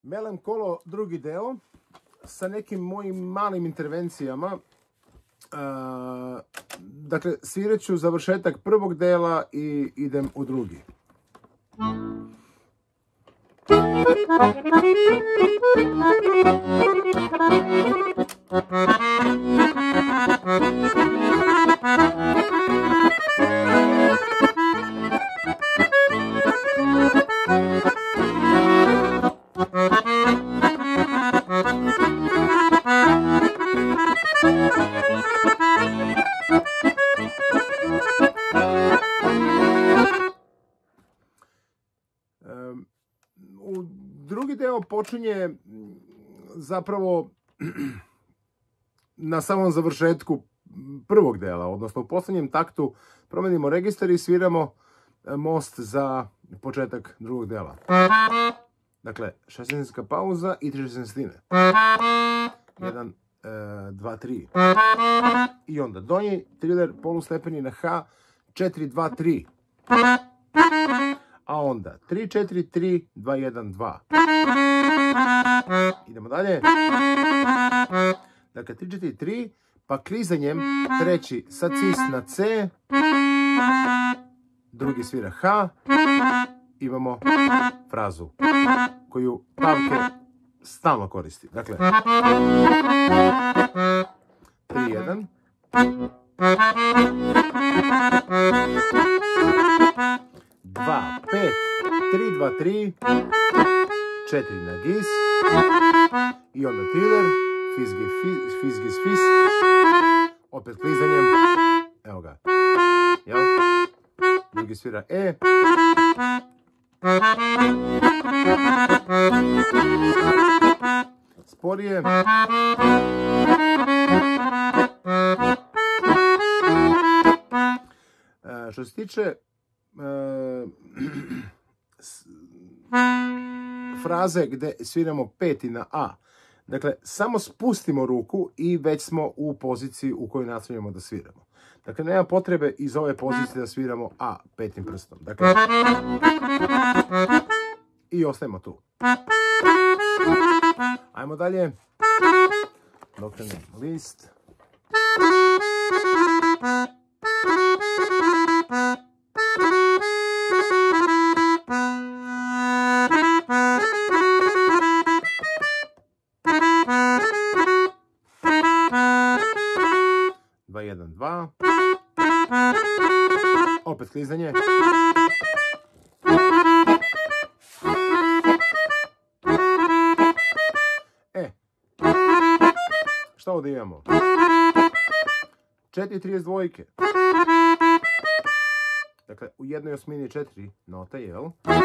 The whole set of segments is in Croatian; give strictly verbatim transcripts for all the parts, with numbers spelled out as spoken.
Melem kolo drugi deo sa nekim mojim malim intervencijama. Uh, dakle, svirat ću završetak prvog dela i idem u drugi. U drugi deo počinje zapravo na samom završetku prvog dela, odnosno u posljednjem taktu promenimo registar i sviramo most za početak drugog dela. Dakle, šesnaestinska pauza i tri šesnaestine. jedan, dva, tri. I onda donji triler polustepeni na H, četiri, dva, tri. A onda tri, četiri, tri, dva, jedan, dva. Idemo dalje. Dakle, tri, četiri, tri, pa klizanjem treći sa cis na C, drugi svira H, imamo frazu koju Pavke stalno koristi. Dakle, tri, jedan. dva, pet, tri, dva, tri, četiri na gis i onda triler, fizgi, fizgis, fis, opet klizanjem, evo ga, jel? Drugi svira E, sporije, što se tiče fraze gdje sviramo peti na A. Dakle, samo spustimo ruku i već smo u poziciji u kojoj nastavljamo da sviramo. Dakle, nema potrebe iz ove pozicije da sviramo A petim prstom. Dakle, i ostajemo tu. Ajmo dalje. Okrenem list. dva, jedan, dva. Opet klizanje. E. Šta ovdje imamo? četiri, trideset dva. Dakle, u jednoj osmini četiri nota, jel?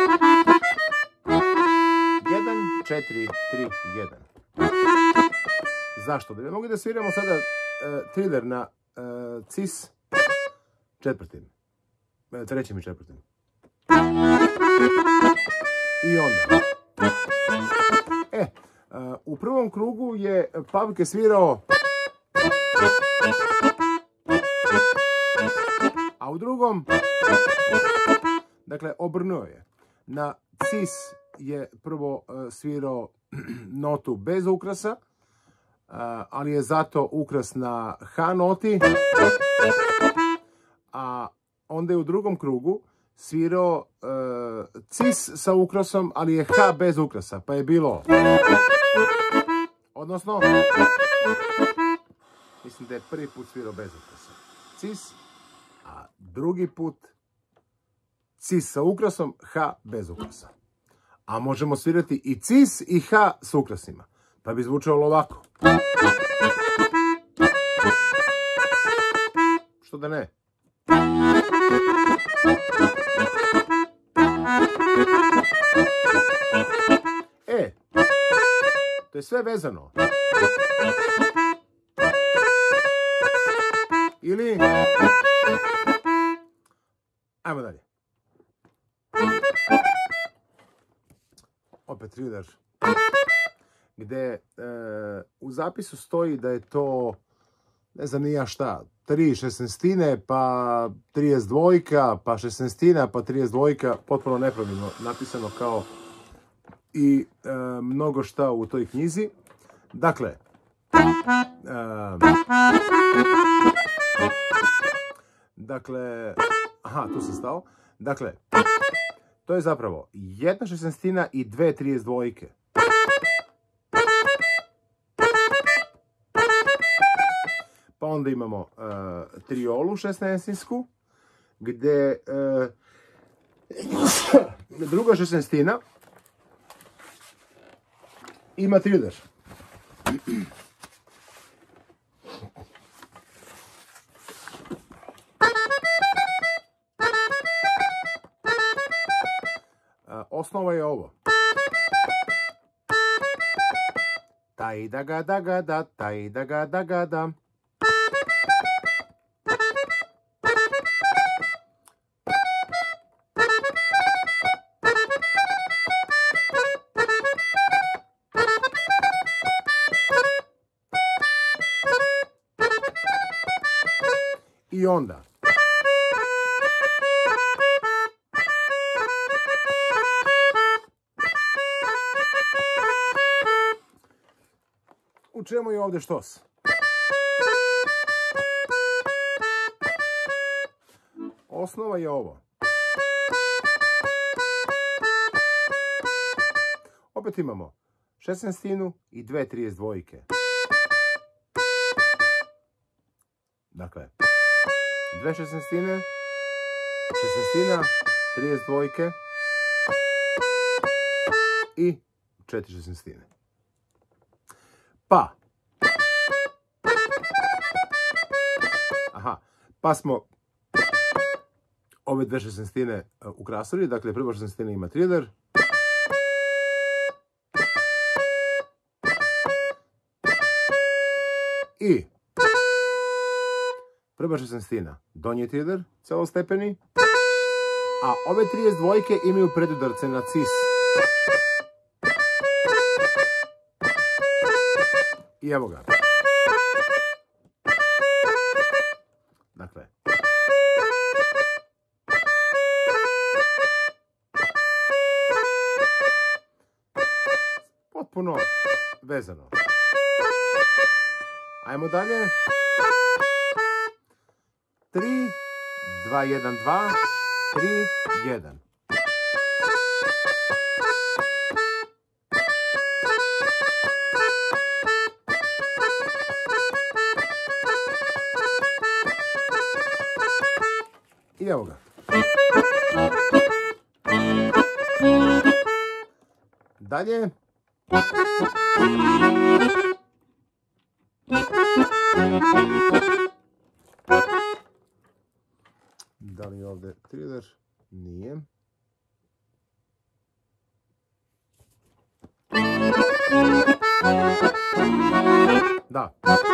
jedan, četiri, tri, jedan. Zašto? Da bi mogli da sviramo sada uh, triler na uh, cis četvrtim. Uh, trećim i četvrtim. I onda. E, uh, u prvom krugu je Pavke svirao, a u drugom, dakle, obrnuo je. Na cis je prvo uh, svirao notu bez ukrasa, uh, ali je zato ukras na H noti, a onda je u drugom krugu svirao uh, cis sa ukrasom, ali je H bez ukrasa, pa je bilo, odnosno, mislim da je prvi put svirao bez ukrasa, cis, a drugi put cis sa ukrasom, H bez ukrasa. A možemo svirati i cis i H s ukrasima. Pa bi zvučalo ovako. Što da ne? E, to je sve vezano. Ili, ajmo dalje. Opet triler, gdje e, u zapisu stoji da je to, ne znam ni ja šta, tri šesnaestine, pa trideset dva, pa šesnaestina, pa trideset dva, potpuno nepravilno napisano kao i e, mnogo šta u toj knjizi. Dakle, e, dakle, aha, tu sam stao. Dakle, to je zapravo jedna šesnaestina i dve trideset dvojke. Pa onda imamo uh, triolu šesnaestinsku, gdje uh, druga šesnaestina ima trider. Uh, osnova je ovo. Taj da ga da ga da, taj da ga da ga da. I onda u čemu je ovdje štos? Osnova je ovo. Opet imamo šesnaestinu i dve trideset dvojke. Dakle, dve šesnaestine, šesnaestina, trideset dvojke i četiri šesnaestine. Pa, aha, pa smo ove dve šesnaestine ukrasili, dakle prva šesnaestina ima trider, i prva šesnaestina donji trider, celostepeni, a ove trideset dvojke imaju predudarce na cis. I evo ga. Dakle. Potpuno vezano. Ajmo dalje. tri, dva, jedan, dva, tri, jedan. I evo ga. Dalje. Da li je ovdje trider? Nije. Da.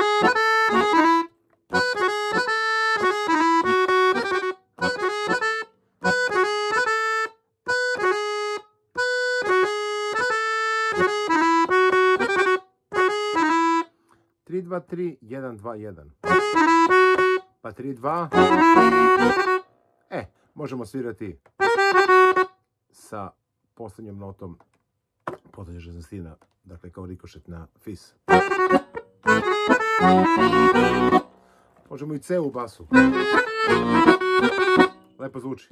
tri, dva, tri, jedan, dva, jedan. Pa tri, dva. E, možemo svirati sa posljednjom notom posljednja šesnaestina, dakle kao rikošet na fis. Možemo i C u basu. Lepo zvuči.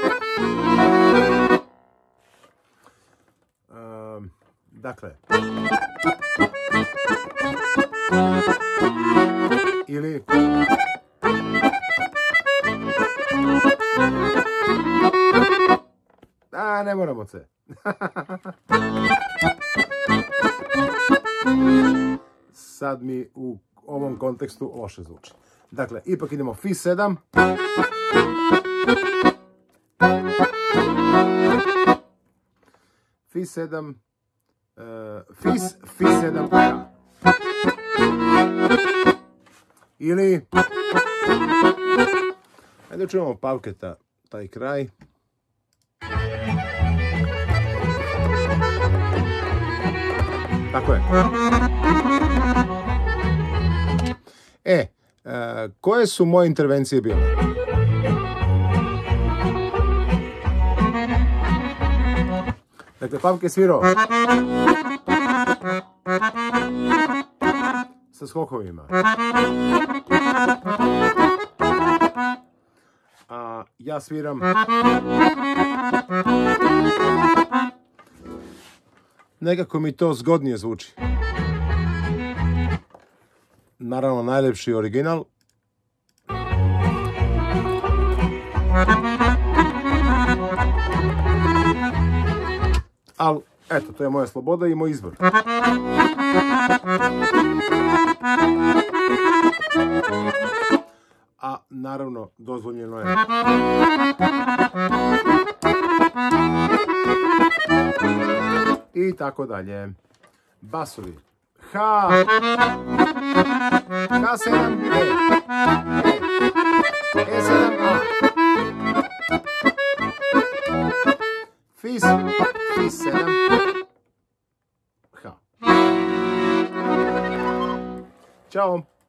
Um, dakle. Ili a, ne moramo C. Sad mi u ovom kontekstu loše zvuči. Dakle, ipak idemo fi sedam. fi sedam. Uh, fis, fi sedam. Ili ajde čujemo Pavketa, taj kraj. Tako je. E, e, koje su moje intervencije bile? Dakle, Pavke je svirao sa skokovima. A ja sviram nekako mi to zgodnije zvuči. Naravno, najljepši original. Ali, eto, to je moja sloboda i moj izbor. A, naravno, dozvoljeno je i tako dalje. Basovi. Ha! ha sedam, E. E sedam, A. Fis, Fis sedam, H. Ćao!